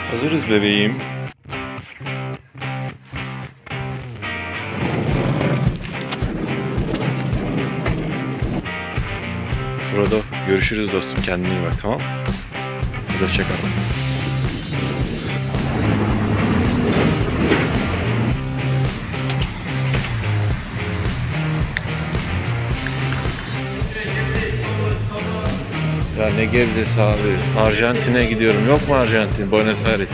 Hazırız bebeğim. Frodo, görüşürüz dostum. Kendine iyi bak, tamam? Hoşça kal. Ya ne Gebze'si abi. Arjantin'e gidiyorum. Yok mu Arjantin? Buenos Aires.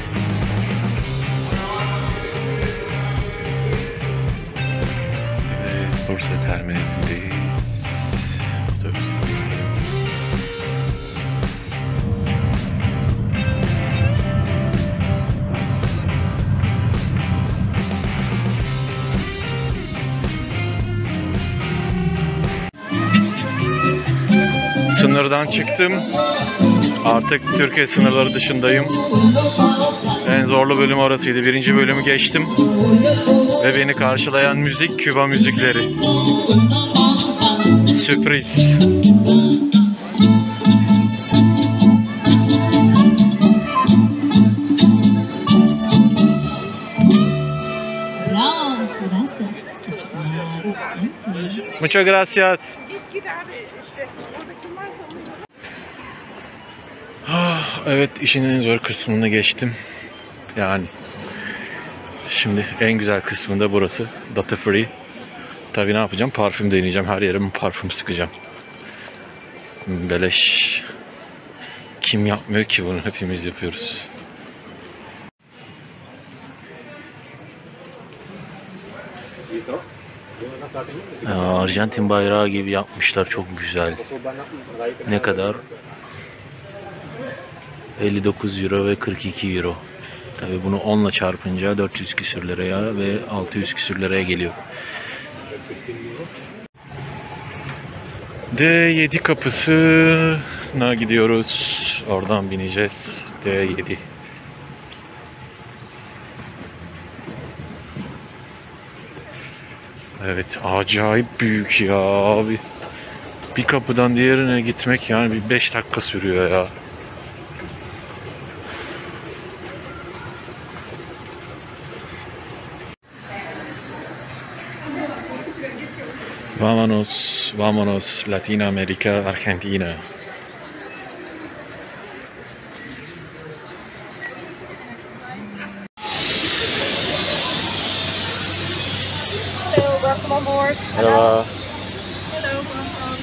Evet, Bursa terminalindeyiz. Sınırdan çıktım. Artık Türkiye sınırları dışındayım. En zorlu bölüm orasıydı. Birinci bölümü geçtim. Ve beni karşılayan müzik Küba müzikleri. Sürpriz. Muchas gracias. Evet, işin en zor kısmını geçtim. Yani şimdi en güzel kısmında burası. Duty free. Tabii ne yapacağım? Parfüm deneyeceğim. Her yerime parfüm sıkacağım. Beleş. Kim yapmıyor ki bunu? Hepimiz yapıyoruz. Arjantin bayrağı gibi yapmışlar. Çok güzel. Ne kadar? 59 euro ve 42 euro. Tabii bunu 10 ile çarpınca 400 küsür liraya ve 600 küsür liraya geliyor. D7 kapısına gidiyoruz. Oradan bineceğiz. D7. Evet, acayip büyük ya abi. Bir kapıdan diğerine gitmek yani bir 5 dakika sürüyor ya. Vámonos, vámonos, Latinoamérica, Argentina. Hello, welcome on board. Merhaba. Hello, welcome.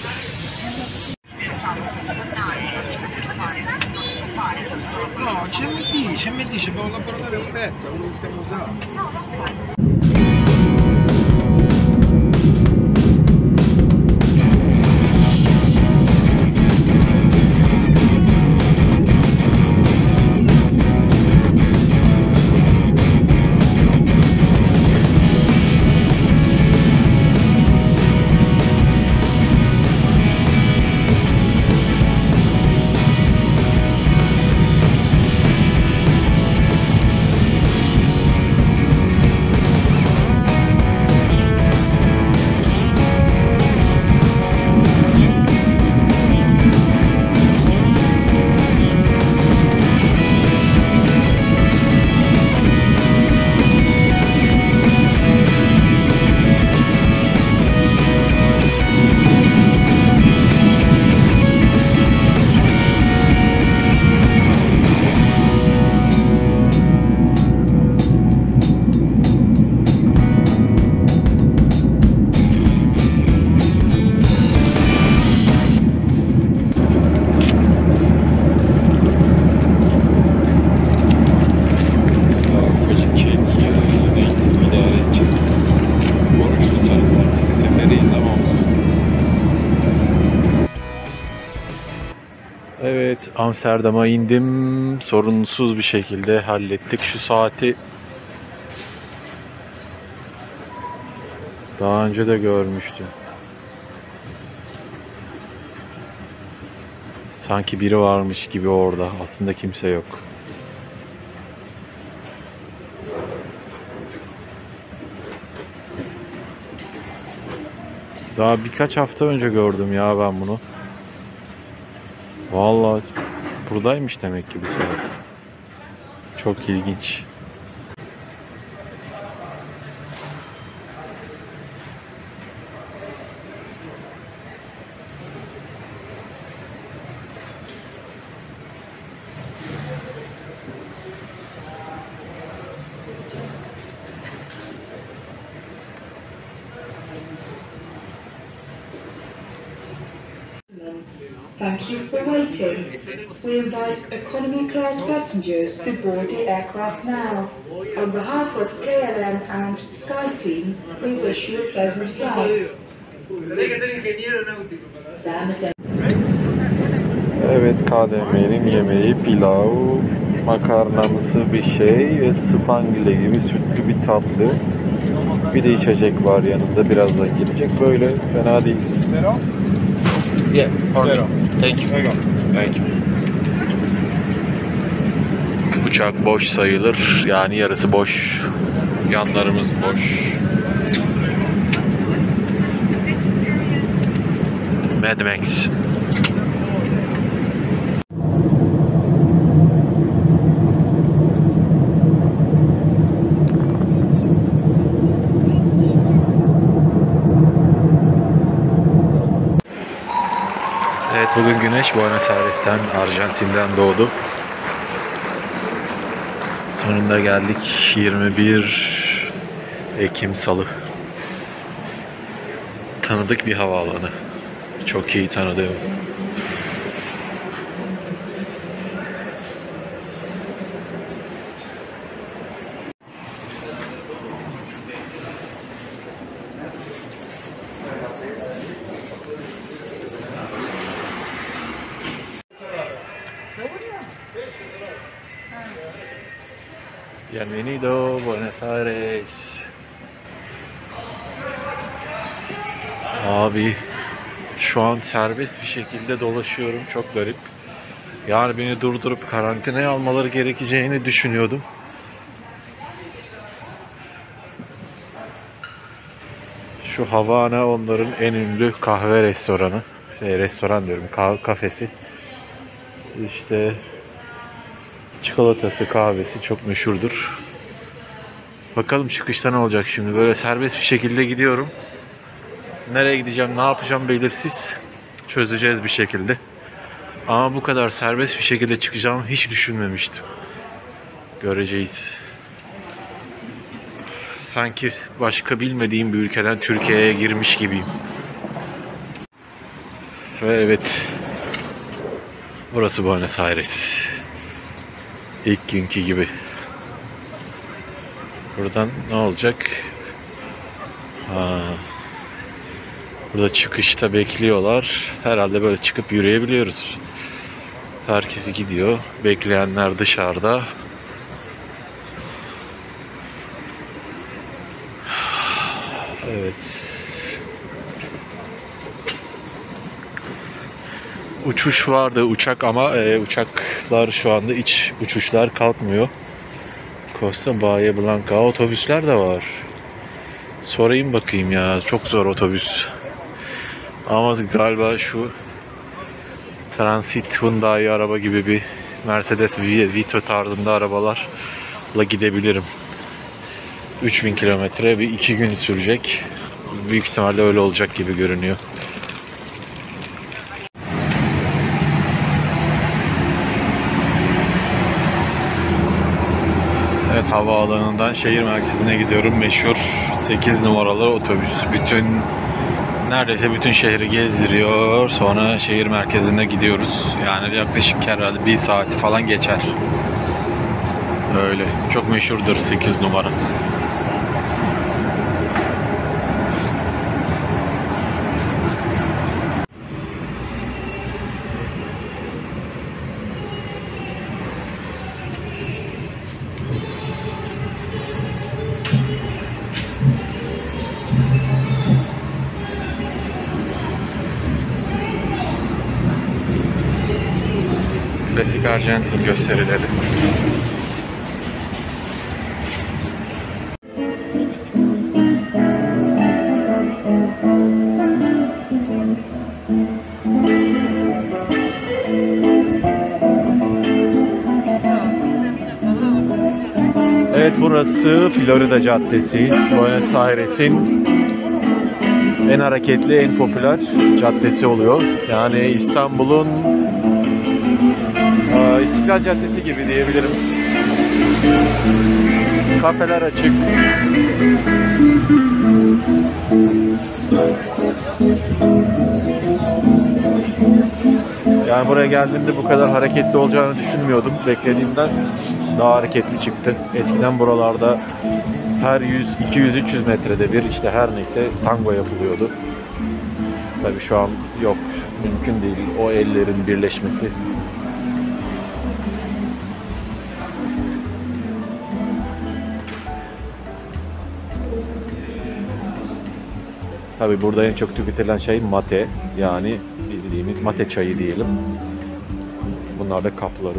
No, CMD, c'è un laboratorio a Spezia, uno che stiamo usando. Evet, Amsterdam'a indim. Sorunsuz bir şekilde hallettik. Şu saati daha önce de görmüştüm. Sanki biri varmış gibi orada. Aslında kimse yok. Daha birkaç hafta önce gördüm ya ben bunu. Vallahi buradaymış demek ki bu saat. Çok ilginç. Thank you for waiting. We invite economy class passengers to board the aircraft now. On behalf of KLM and SkyTeam, we wish you a pleasant flight. Dames en Evet, KDM'nin yemeği pilav, makarnamsı bir şey ve spangile gibi sütlü bir tatlı. Bir de içecek var yanında, birazdan gelecek. Böyle fena değil. Yeah, pardon. Thank you. Thank you. Uçak boş sayılır. Yani yarısı boş. Yanlarımız boş. Mad Max. Evet, bugün güneş Buenos Aires'ten, Arjantin'den doğdu. Sonunda geldik. 21 Ekim Salı. Tanıdık bir havaalanı. Çok iyi tanıdığım. Bienvenido Buenos Aires. Abi şu an serbest bir şekilde dolaşıyorum. Çok garip. Yani beni durdurup karantinaya almaları gerekeceğini düşünüyordum. Şu Havana onların en ünlü kahve restoranı. Restoran diyorum, kafesi. İşte çikolatası, kahvesi çok meşhurdur. Bakalım çıkışta ne olacak şimdi. Böyle serbest bir şekilde gidiyorum. Nereye gideceğim, ne yapacağım belirsiz. Çözeceğiz bir şekilde. Ama bu kadar serbest bir şekilde çıkacağımı hiç düşünmemiştim. Göreceğiz. Sanki başka bilmediğim bir ülkeden Türkiye'ye girmiş gibiyim. Ve evet. Burası Buenos Aires. İlk günkü gibi. Buradan ne olacak? Burada çıkışta bekliyorlar. Herhalde böyle çıkıp yürüyebiliyoruz. Herkes gidiyor. Bekleyenler dışarıda. Evet. Uçuş vardı, uçak ama uçaklar şu anda iç uçuşlar kalkmıyor. Costa Bahia Blanca otobüsler de var. Sorayım bakayım ya, çok zor otobüs. Ama galiba şu Transit Hyundai araba gibi bir Mercedes Vito tarzında arabalarla gidebilirim. 3000 kilometre, bir 2 gün sürecek. Büyük ihtimalle öyle olacak gibi görünüyor. Evet, havaalanından şehir merkezine gidiyorum. Meşhur 8 numaralı otobüs. Neredeyse bütün şehri gezdiriyor. Sonra şehir merkezine gidiyoruz. Yani yaklaşık herhalde 1 saati falan geçer. Öyle. Çok meşhurdur 8 numara. Klasik Arjantin gösterileri. Evet, burası Florida Caddesi. Buenos Aires'in en hareketli, en popüler caddesi oluyor. Yani İstanbul'un İstiklal Caddesi gibi diyebilirim. Kafeler açık. Yani buraya geldiğimde bu kadar hareketli olacağını düşünmüyordum. Beklediğimden daha hareketli çıktı. Eskiden buralarda her 100, 200, 300 metrede bir işte her neyse tango yapılıyordu. Tabii şu an yok. Mümkün değil o ellerin birleşmesi. Tabii burada en çok tüketilen şey mate. Yani bildiğimiz mate çayı diyelim. Bunlar da kapları.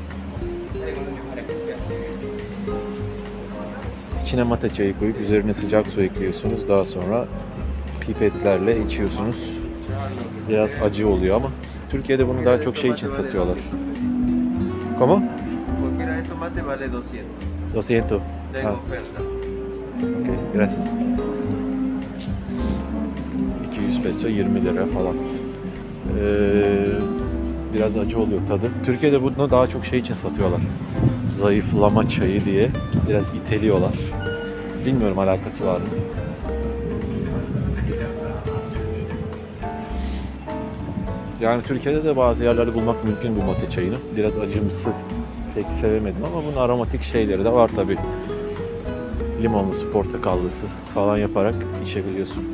İçine mate çayı koyup üzerine sıcak su ekliyorsunuz. Daha sonra pipetlerle içiyorsunuz. Biraz acı oluyor ama Türkiye'de bunu daha çok şey için satıyorlar. ¿Cómo? Cualquiera de tomate vale 200. 200. Tengo Ha, oferta. okay, gracias. 200 peso 20 lira falan. Biraz acı oluyor tadı. Türkiye'de bunu daha çok şey için satıyorlar. Zayıflama çayı diye biraz iteliyorlar. Bilmiyorum alakası var mı? Yani Türkiye'de de bazı yerlerde bulmak mümkün bu mate çayını. Biraz acımsı, pek sevemedim ama bunun aromatik şeyleri de var tabi. Limonlusu, portakallısı falan yaparak içebiliyorsun.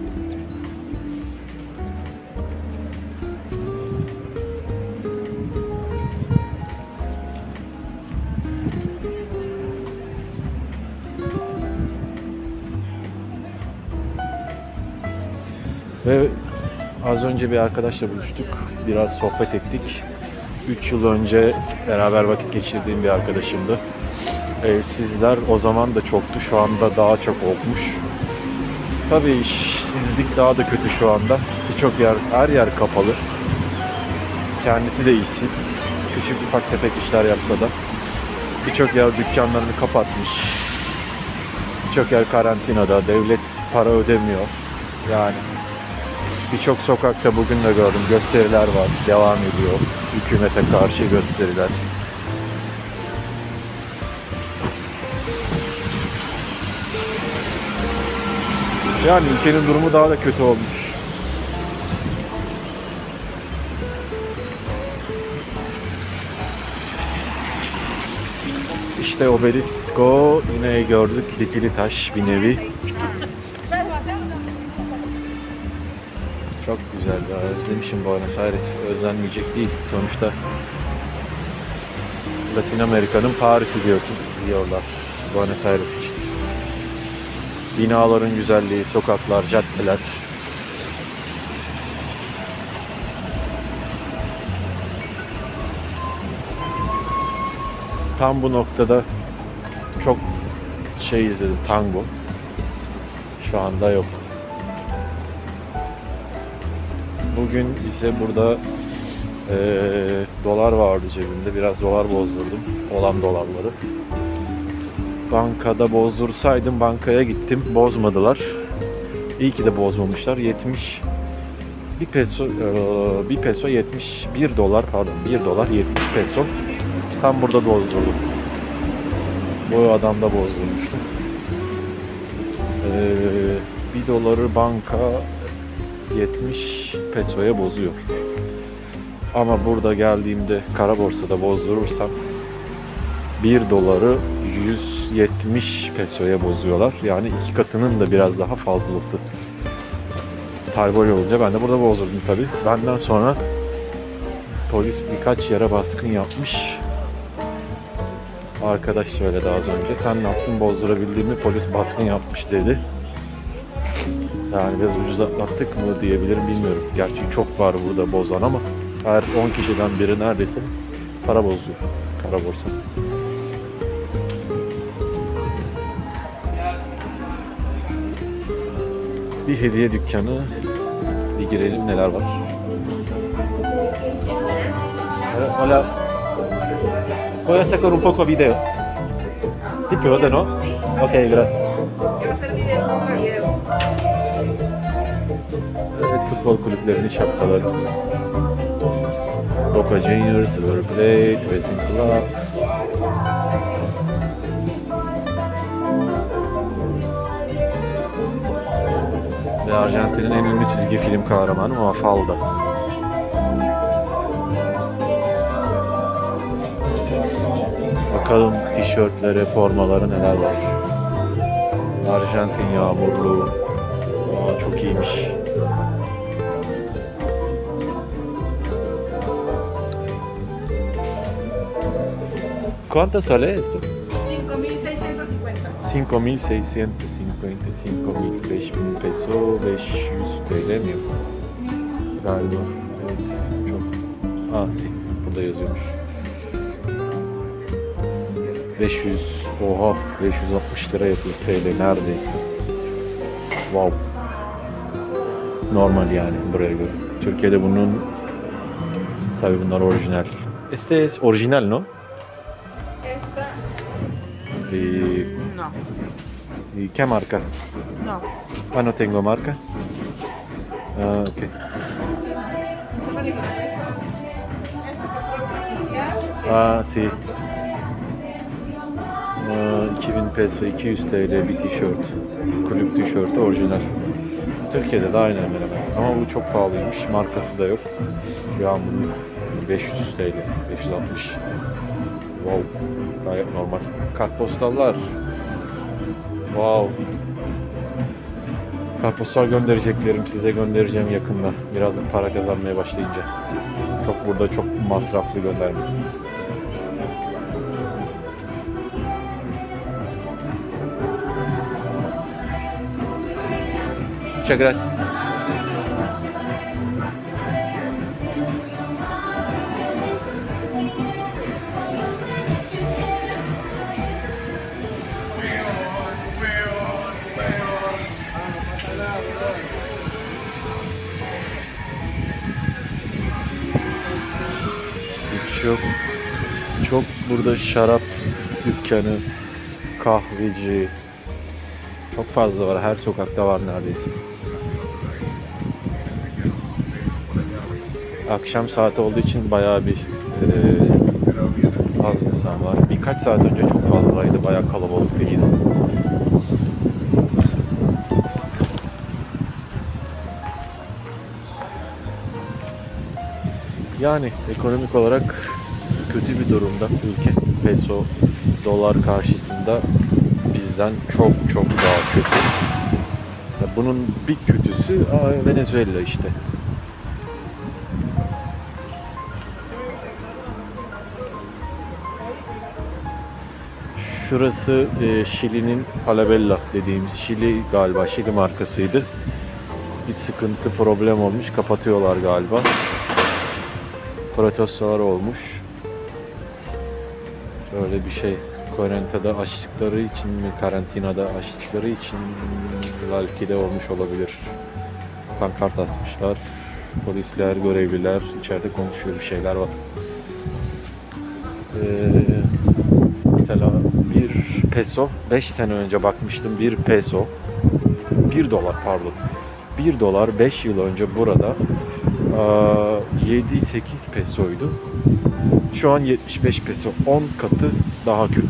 Ve az önce bir arkadaşla buluştuk. Biraz sohbet ettik. 3 yıl önce beraber vakit geçirdiğim bir arkadaşımdı. Evsizler o zaman da çoktu. Şu anda daha çok olmuş. Tabii işsizlik daha da kötü şu anda. Birçok yer, her yer kapalı. Kendisi de işsiz. Küçük ufak tefek işler yapsa da. Birçok yer dükkanlarını kapatmış. Birçok yer karantinada. Devlet para ödemiyor. Yani birçok sokakta bugün de gördüm gösteriler var, devam ediyor. Hükümete karşı gösteriler. Yani ülkenin durumu daha da kötü olmuş. İşte Obelisko yine gördük, dikili taş bir nevi. Çok güzel ya, özlemişim Buenos Aires, özlenmeyecek değil sonuçta. Latin Amerika'nın Paris'i diyorlar Buenos Aires için. Binaların güzelliği, sokaklar, caddeler. Tam bu noktada çok şey izledim, tango. Şu anda yok. Bugün ise burada dolar vardı cebimde. Biraz dolar bozdurdum. Olan dolarları. Bankada bozdursaydım bankaya gittim. Bozmadılar. İyi ki de bozmamışlar. 70 bir peso 71 dolar pardon 1 dolar 70 peso. Tam burada bozdurdum. Bu adam da bozdurmuştu. 1 doları banka 70 pesoya bozuyor. Ama burada geldiğimde kara borsada bozdurursam 1 doları 170 pesoya bozuyorlar. Yani 2 katının da biraz daha fazlası. Hal böyle olunca ben de burada bozdurdum tabi. Benden sonra polis birkaç yere baskın yapmış. Arkadaş söyledi az önce. Sen ne yaptın, bozdurabildin mi? Polis baskın yapmış dedi. Yani biraz ucuz atlattık mı diyebilirim, bilmiyorum. Gerçi çok var burada bozan ama her 10 kişiden biri neredeyse para bozuyor. Kara borsa. Bir hediye dükkanı. Bir girelim, neler var. Hola. ¿Puedo sacar un poco video? Si puede, no? Ok, gracias. Que va a servir el con gallego. Evet, futbol kulüplerinin şapkaları. Boca Juniors, River Plate, Racing Club. Ve Arjantin'in en ünlü çizgi film kahramanı Mafalda. Bakalım tişörtleri, formaları neler var. Arjantin yağmurlu. Aa, çok iyiymiş. ¿Cuánto sale esto? 5.650. 5.650, 5.000, 5.000 peso, 500 TL mi? Galiba. Evet. Çok. Burada yazıyormuş. 500. Oha. 560 lira yapıyor TL neredeyse. Wow. Normal yani buraya göre. Türkiye'de bunun tabii bunlar orijinal. Este es original, ¿no? Esta, Y, no. ¿Y qué marca? No. Ah, no tengo marca. Ah, ok. Esta que fue oficial. Ah, sí. 2000 peso, 200 TL bir tişört. Kulüp tişörtü orijinal. Türkiye'de de aynı hemen hemen. Ama bu çok pahalıymış. Markası da yok. Yağmurlu 500 TL, 560. Wow. Gayet normal. Kartpostallar. Wow. Kartpostal göndereceklerim size göndereceğim yakında. Biraz da para kazanmaya başlayınca. Çok burada çok masraflı göndermesi. Muchas gracias. Çok burada şarap dükkanı, kahveci çok fazla var. Her sokakta var neredeyse. Akşam saati olduğu için bayağı bir az insan var. Birkaç saat önce çok fazlaydı. Bayağı kalabalık değildi. Yani ekonomik olarak kötü bir durumda ülke. Peso, dolar karşısında bizden çok daha kötü. Bunun bir kötüsü Venezuela işte. Şurası Şili'nin Falabella dediğimiz Şili galiba. Şili markasıydı. Bir sıkıntı, problem olmuş. Kapatıyorlar galiba. Protestolar olmuş. Öyle bir şey. Karantinada açtıkları için mi, karantinada açtıkları için belki de olmuş olabilir. Pankart asmışlar. Polisler, görevliler içeride konuşuyor, bir şeyler var. Mesela bir peso, 5 sene önce bakmıştım, bir peso, 1 dolar pardon. 1 dolar 5 yıl önce burada 7-8 pesoydu. Şu an 75 peso. 10 katı daha kötü.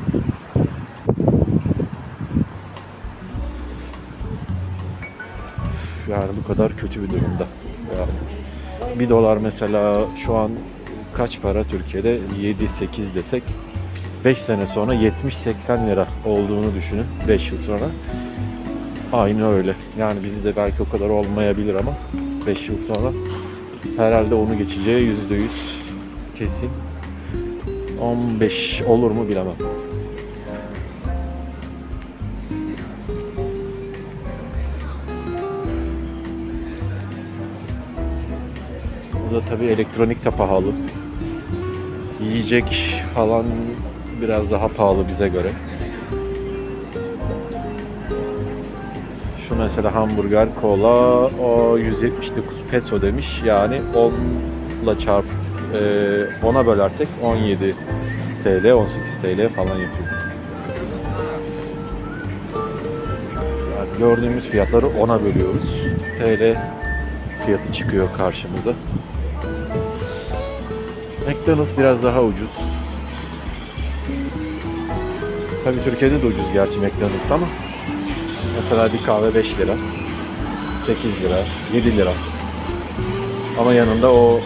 Yani bu kadar kötü bir durumda. Yani 1 dolar mesela şu an kaç para Türkiye'de? 7-8 desek 5 sene sonra 70-80 lira olduğunu düşünün. 5 yıl sonra. Aynı öyle. Yani bizde belki o kadar olmayabilir ama 5 yıl sonra herhalde onu geçeceği %100 kesin. 15 olur mu bilemem. Bu da tabii elektronik de pahalı. Yiyecek falan biraz daha pahalı bize göre. Şu mesela hamburger, kola o 179 peso demiş. Yani 10 ile çarp 10'a bölersek 17 TL, 18 TL falan yapıyor. gördüğümüz fiyatları 10'a bölüyoruz. TL fiyatı çıkıyor karşımıza. McDonald's biraz daha ucuz. Tabii Türkiye'de de ucuz gerçi McDonald's ama mesela bir kahve 5 lira, 8 lira, 7 lira. Ama yanında o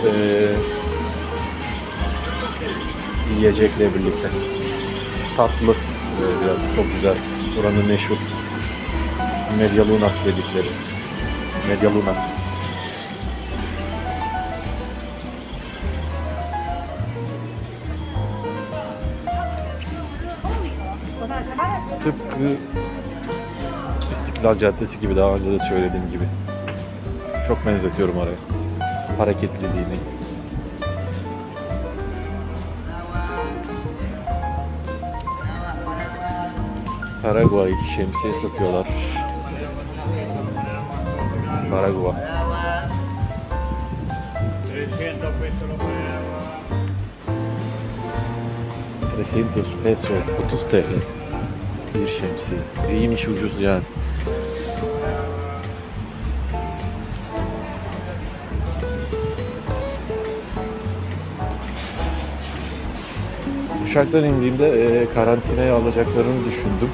yiyecekle birlikte tatlı biraz çok güzel. Buranın meşhur Medialunas dedikleri. Medialuna. Tıpkı İstiklal Caddesi gibi, daha önce de söylediğim gibi. Çok benzetiyorum oraya. Hareketliliğini. Paraguay şemsiye satıyorlar. Paraguay. 300 peso, 30 TL. Bir şemsiye. İyiymiş, ucuz yani. Uçaktan indiğimde karantinaya alacaklarını düşündüm.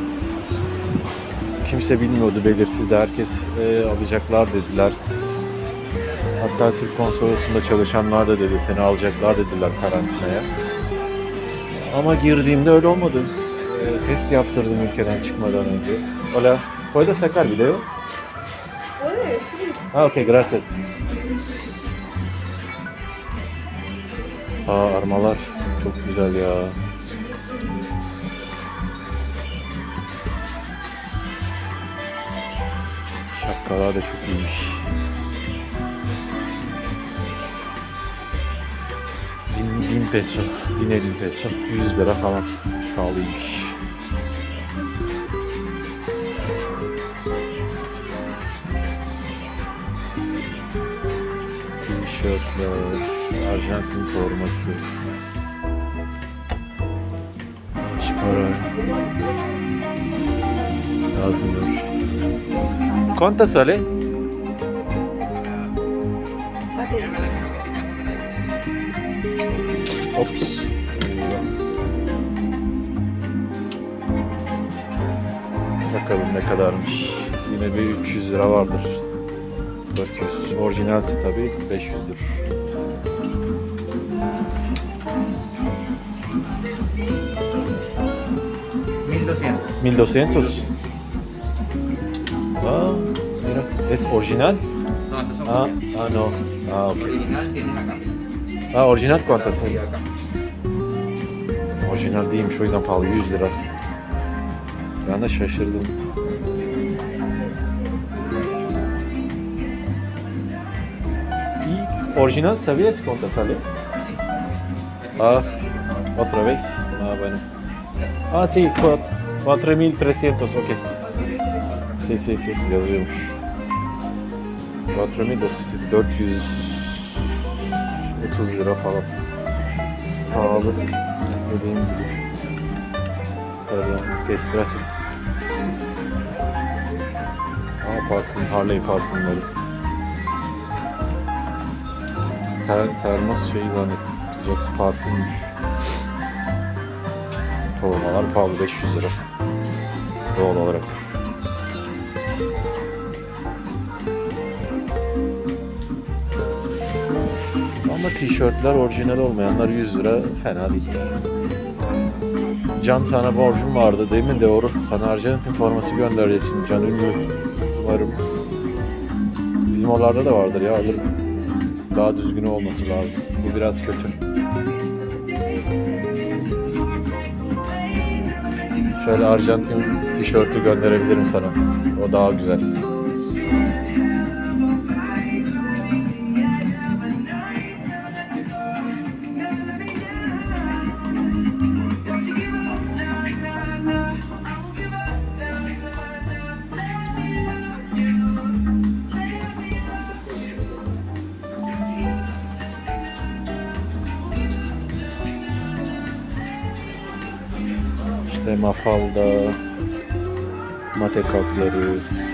Kimse bilmiyordu, belirsizdi. Herkes alacaklar dediler. Hatta Türk konsolosluğunda çalışanlar da dedi seni alacaklar dediler karantinaya. Ama girdiğimde öyle olmadı. Test yaptırdım ülkeden çıkmadan önce. Hola, ¿puedo sacar video? Puedes, sí. Ah, ok, gracias. Armalar çok güzel ya. Şapkalar da çok iyiymiş. 1000 peso, 1050 peso, 100 lira falan pahalıymış. Tişörtler, Arjantin forması. Para yazmıyor. ¿Cuánto sale? Ops. Bakalım ne kadarmış. Yine bir 300 lira vardır. 400. Orijinalsi tabii 500'dür. $1200. Ah, mira, es original. No, estos son Ah, copias. ah no. Ah, ok. Original tienes acá. Ah, orijinal cuántas? Y acá. Orijinal değilmiş, o yüzden pahalı, 100 lira. Ben de şaşırdım. ¿Y original sabías cuánto sale? Ah, otra vez. Ah, bueno. Ah, sí, 4.300, ok. Sí, sí, sí, yazıyormuş. 4.430 lira falan. Pahalı. Dediğim gibi. Pardon, okay, gracias. Aa, parfüm, Harley parfümleri. Termos şeyi zannettim. Sıcak su parfümmüş. Torbalar pahalı, 500 lira. Doğal olarak. Ama tişörtler orijinal olmayanlar 100 lira, fena değil. Can, sana borcum vardı değil mi? Doğru. Sana Arjantin forması göndereceksin. Can ünlü. Umarım. Bizim oralarda da vardır ya, alırım. Daha düzgün olması lazım. Bu biraz kötü. Şöyle Arjantin tişörtü gönderebilirim sana. O daha güzel. İşte Mafalda, mate kapları.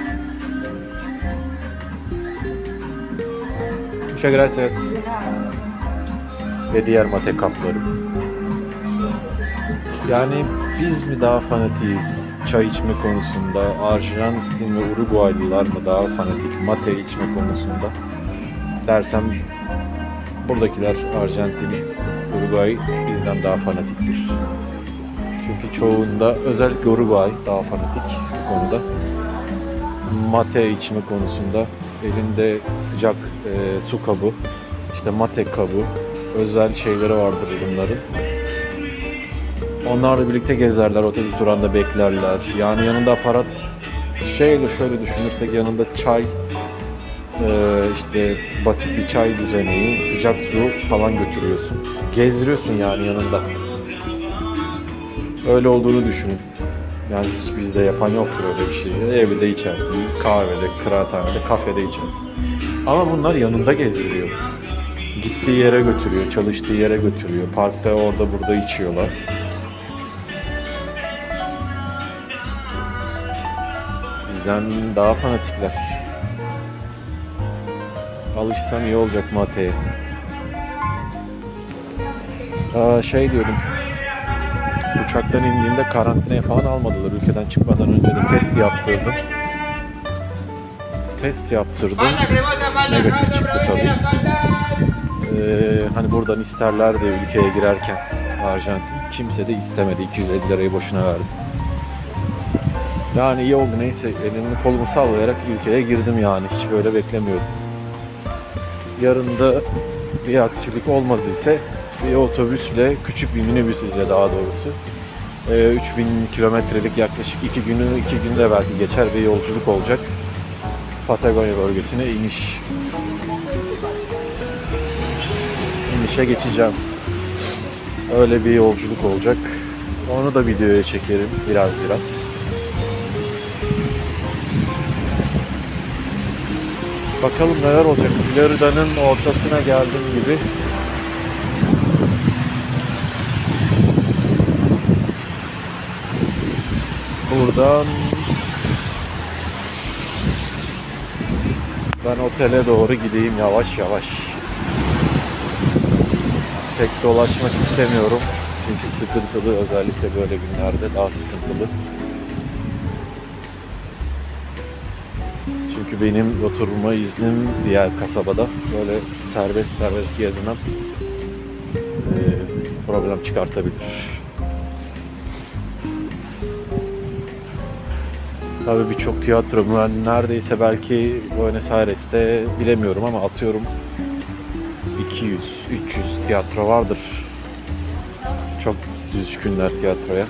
Muchas gracias. Ve diğer mate kapları. Yani biz mi daha fanatiyiz çay içme konusunda? Arjantin ve Uruguaylılar mı daha fanatik mate içme konusunda? Dersem buradakiler Arjantin, Uruguay bizden daha fanatiktir. Çünkü çoğunda, özellikle Uruguay daha fanatik bu konuda. Mate içme konusunda elinde sıcak su kabı, işte mate kabı, özel şeyleri vardır bunların. Onlarla birlikte gezerler, otobüs durağında beklerler. Yani yanında aparat, şöyle düşünürsek yanında çay, işte basit bir çay düzeneği, sıcak su falan götürüyorsun. Gezdiriyorsun yani yanında. Öyle olduğunu düşünün. Yani hiç bizde yapan yoktur öyle bir şey. Evde içersin, kahvede, kıraathanede, kafede içersin. Ama bunlar yanında gezdiriyor. Gittiği yere götürüyor, çalıştığı yere götürüyor. Parkta orada burada içiyorlar. Bizden daha fanatikler. Alışsam iyi olacak mateye. Şey diyordum. Uçaktan indiğimde karantinaya falan almadılar. Ülkeden çıkmadan önce de test yaptırdım. Negatif çıktı tabii. Hani buradan isterler de ülkeye girerken Arjantin. Kimse de istemedi. 250 lirayı boşuna verdim. Yani iyi oldu neyse. Elimi kolumu sallayarak ülkeye girdim yani. Hiç böyle beklemiyordum. Yarın da bir aksilik olmaz ise bir otobüsle, küçük bir minibüs ile daha doğrusu 3000 kilometrelik yaklaşık 2 günde belki geçer bir yolculuk olacak. Patagonya bölgesine inişe geçeceğim. Öyle bir yolculuk olacak. Onu da videoya çekerim biraz. Bakalım neler olacak. Florida'nın ortasına geldiğim gibi. Buradan ben otele doğru gideyim yavaş yavaş. Pek dolaşmak istemiyorum. Çünkü sıkıntılı, özellikle böyle günlerde daha sıkıntılı. Çünkü benim oturma iznim diğer kasabada. Böyle serbest gezmem problem çıkartabilir. Tabii birçok tiyatro, ben neredeyse belki Buenos Aires'te bilemiyorum ama atıyorum 200-300 tiyatro vardır. Çok düşkünler tiyatroya.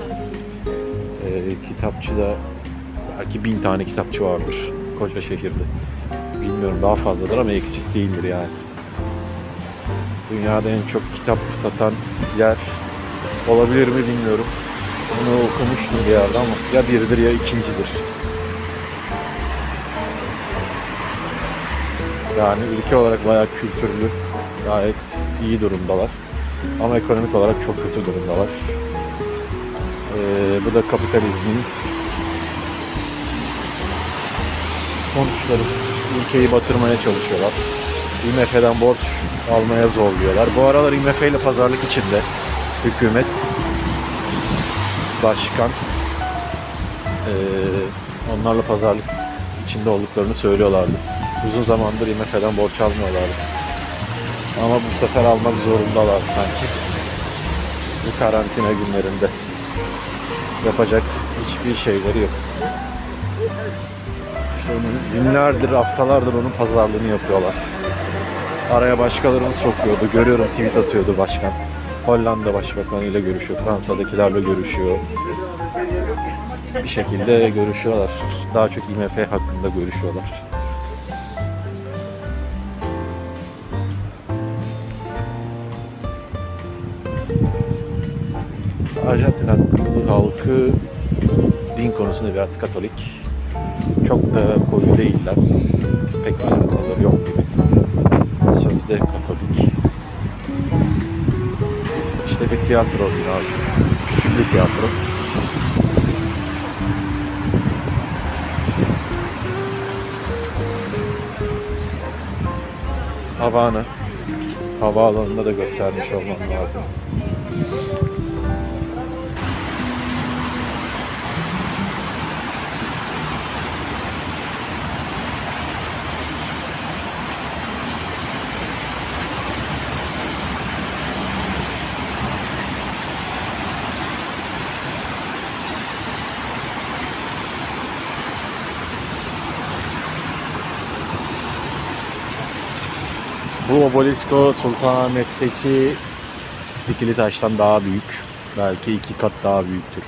Kitapçıda belki 1000 tane kitapçı vardır koca şehirde. Bilmiyorum, daha fazladır ama eksik değildir yani. Dünyada en çok kitap satan yer olabilir mi bilmiyorum. Bunu okumuştum bir yerde ama ya biridir ya ikincidir. Yani ülke olarak bayağı kültürlü, gayet iyi durumdalar. Ama ekonomik olarak çok kötü durumdalar. Bu da kapitalizmin sonuçları. Ülkeyi batırmaya çalışıyorlar. IMF'den borç almaya zorluyorlar. Bu aralar IMF ile pazarlık içinde hükümet, başkan, onlarla pazarlık içinde olduklarını söylüyorlardı. Uzun zamandır IMF'den borç almıyorlardı. Ama bu sefer almak zorundalar sanki. Bu karantina günlerinde. Yapacak hiçbir şeyleri yok. İşte günlerdir, haftalardır onun pazarlığını yapıyorlar. Araya başkalarını sokuyordu. Görüyorum, tweet atıyordu başkan. Hollanda Başbakanı ile görüşüyor. Fransa'dakilerle görüşüyor. Bir şekilde görüşüyorlar. Daha çok IMF hakkında görüşüyorlar. Arjantin halkı din konusunda biraz Katolik. Çok da koyu değiller. Pek alakaları yok gibi. Sözde Katolik. İşte bir tiyatro binası. Küçük bir tiyatro. Havana. Havaalanında da göstermiş olmam lazım. Bu obelisko Sultanahmet'teki dikili taştan daha büyük. Belki 2 kat daha büyüktür.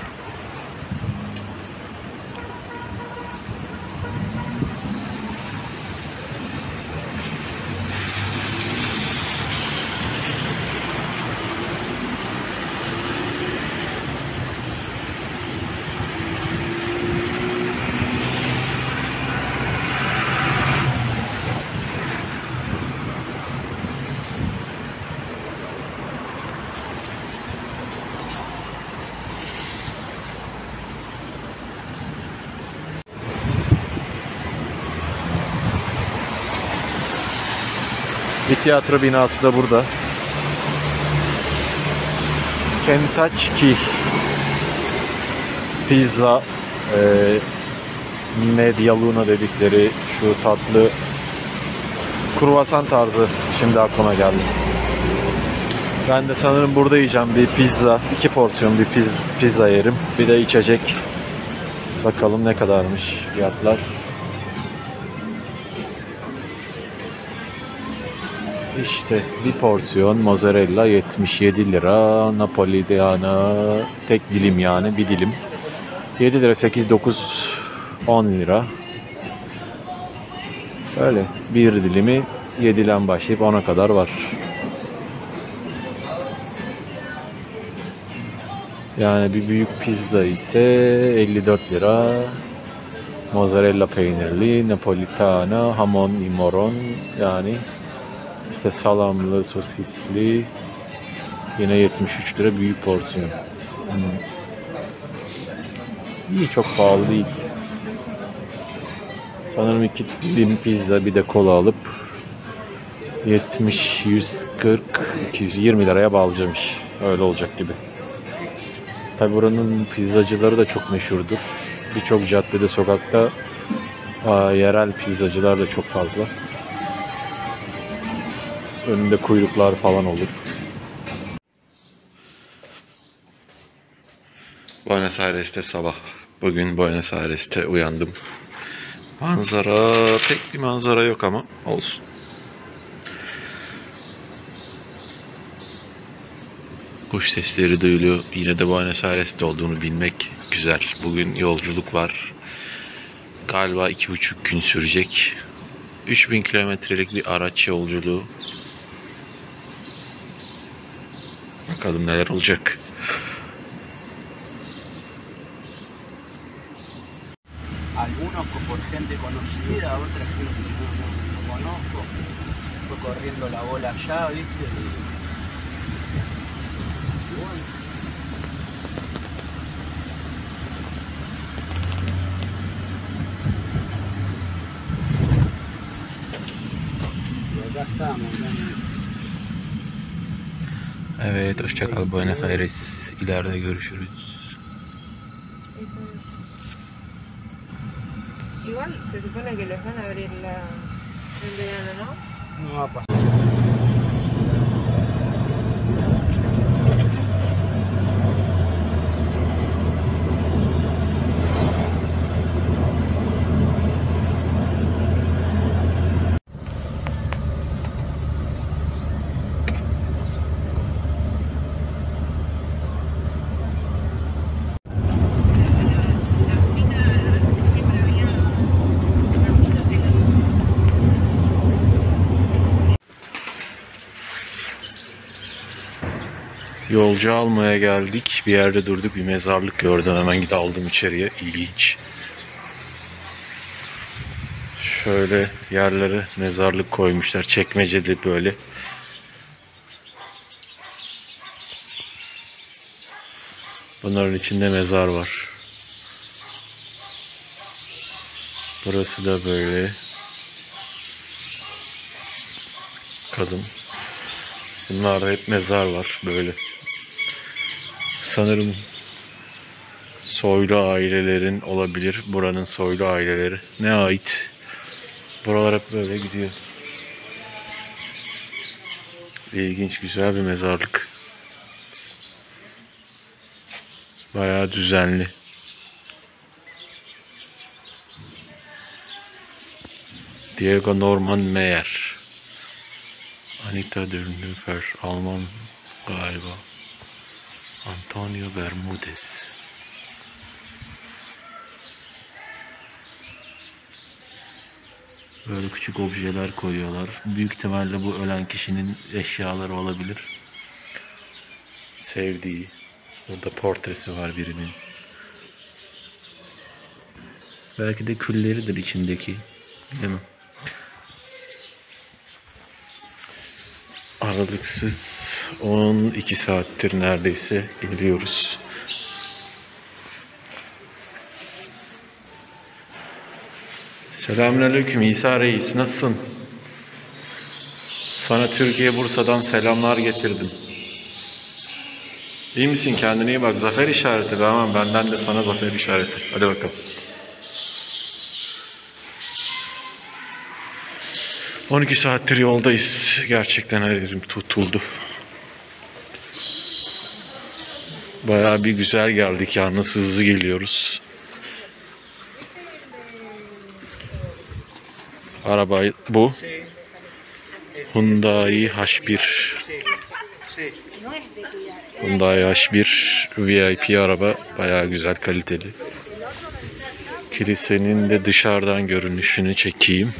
Bir tiyatro binası da burada. Kentucky Pizza Medialuna dedikleri şu tatlı kruvasan tarzı şimdi aklıma geldi. Ben de sanırım burada yiyeceğim bir pizza. 2 porsiyon bir pizza yerim. Bir de içecek. Bakalım ne kadarmış fiyatlar. İşte bir porsiyon mozzarella 77 lira. Napolitana tek dilim yani bir dilim. 7 lira 8 9 10 lira. Öyle bir dilimi 7'den başlayıp 10'a kadar var. Yani bir büyük pizza ise 54 lira. Mozzarella peynirli, napolitana, hamon, imoron yani işte salamlı, sosisli yine 73 lira büyük porsiyon. İyi, çok pahalı değil. Sanırım 2 dilim pizza bir de kola alıp 70, 140, 220 liraya bağlayacağım iş. Öyle olacak gibi. Tabi buranın pizzacıları da çok meşhurdur. Birçok caddede, sokakta yerel pizzacılar da çok fazla. Önünde kuyruklar falan olur. Buenos Aires'te sabah. Bugün Buenos Aires'te uyandım. Manzara, pek bir manzara yok ama olsun. Kuş sesleri duyuluyor. Yine de Buenos Aires'te olduğunu bilmek güzel. Bugün yolculuk var. Galiba 2,5 gün sürecek. 3000 kilometrelik bir araç yolculuğu. Bakalım neler olacak. Algunos por gente conocida, otras que no conozco. Fue corriendo la bola allá, ¿viste? Y bueno. Y acá estamos, Evet, hoşça kal Buenos Aires. İleride görüşürüz. Igual se supone que les van a abrir el verano, ¿no? No va a pasar. Yolcu almaya geldik. Bir yerde durduk. Bir mezarlık gördüm. Hemen gidip aldım içeriye. İlginç. Şöyle yerlere mezarlık koymuşlar. Çekmeceli böyle. Bunların içinde mezar var. Burası da böyle. kadın. Bunlarda hep mezar var böyle. Sanırım soylu ailelerin olabilir. Buranın soylu aileleri. Ne ait? Buralar hep böyle gidiyor. İlginç, güzel bir mezarlık. Bayağı düzenli. Diego Norman Meyer. Anita Dürnüfer, Alman galiba. Antonio Bermudez. Böyle küçük objeler koyuyorlar. Büyük ihtimalle bu ölen kişinin eşyaları olabilir. Sevdiği. Burada portresi var birinin. Belki de külleridir içindeki. Bilemem. Aralıksız 12 saattir neredeyse geliyoruz. Selamünaleyküm İsa Reis, nasılsın? Sana Türkiye Bursa'dan selamlar getirdim. İyi misin? Kendine iyi bak. Zafer işareti. Tamam, benden de sana zafer işareti. Hadi bakalım. 12 saattir yoldayız. Gerçekten her yerim tutuldu. Bayağı bir güzel geldik yalnız, hızlı geliyoruz. Araba bu. Hyundai H1. Hyundai H1 VIP araba. Bayağı güzel, kaliteli. Kilisenin de dışarıdan görünüşünü çekeyim.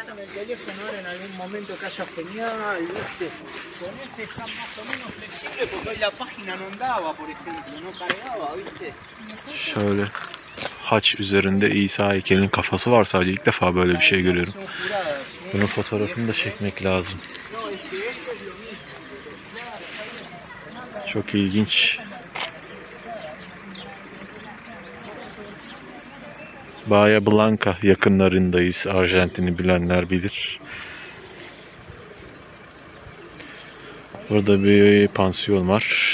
Şöyle haç üzerinde İsa heykelinin kafası var sadece, ilk defa böyle bir şey görüyorum. Bunun fotoğrafını da çekmek lazım. Çok ilginç. Bahia Blanca yakınlarındayız. Arjantin'i bilenler bilir. Burada bir pansiyon var.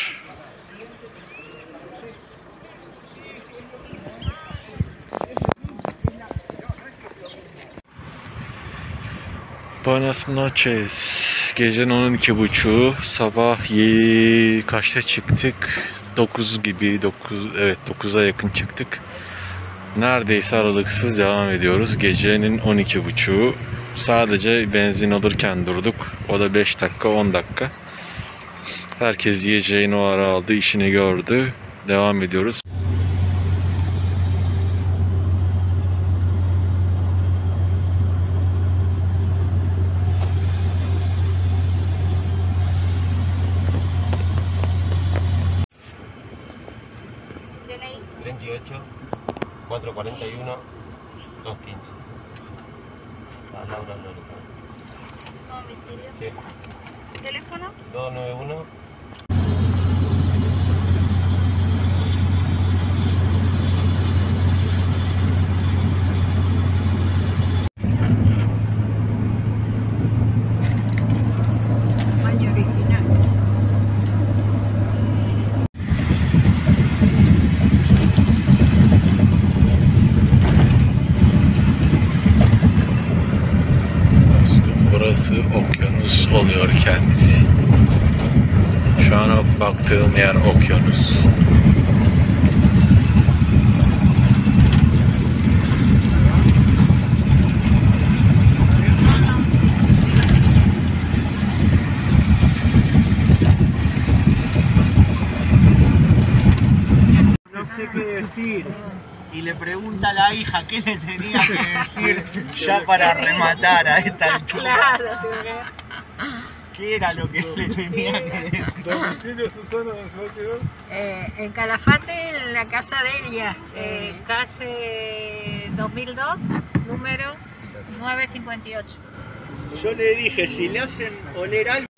Buenas noches. Gecenin 12.30'u. Sabah kaçta çıktık? 9 gibi. 9'a yakın çıktık. Neredeyse aralıksız devam ediyoruz. Gecenin 12.30'u. Sadece benzin alırken durduk. O da 5 dakika, 10 dakika. Herkes yiyeceğini o ara aldı, işini gördü. Devam ediyoruz. ¿Teléfono? 291. Baño original. Burası okyanus oluyor kendisi. Şu an baktığım yer okyanus. No sé qué decir. Y le pregunta a la hija qué le tenía que decir ya para rematar a esta altura. Claro, ¿Qué era lo que le tenía que decir? Domicilio, Susana, ¿dónde se va a quedar? en Calafate, en la casa de ella, calle 2002, número 958. Yo le dije, si le hacen oler algo...